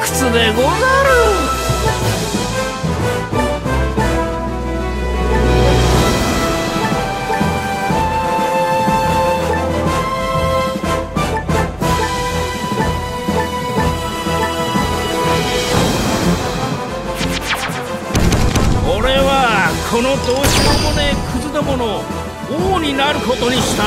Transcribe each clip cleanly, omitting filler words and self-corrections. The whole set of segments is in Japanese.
屈でござる。俺はこのどうしようもねえクズどもの王になることにした。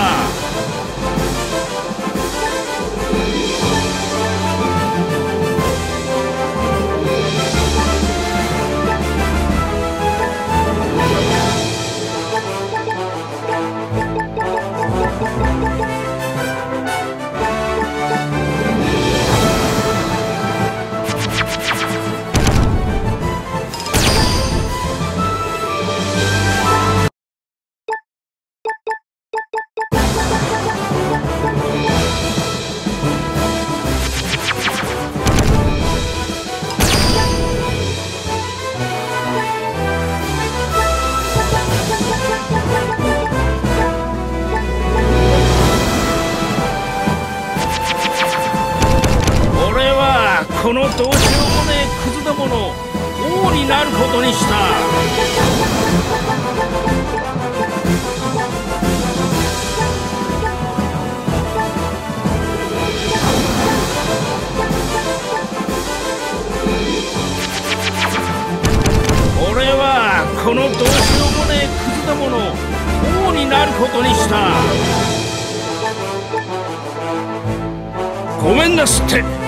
このどうしようもねえクズどもの王になることにした。俺はこのどうしようもねえクズどもの王になることにした。ごめんなすって。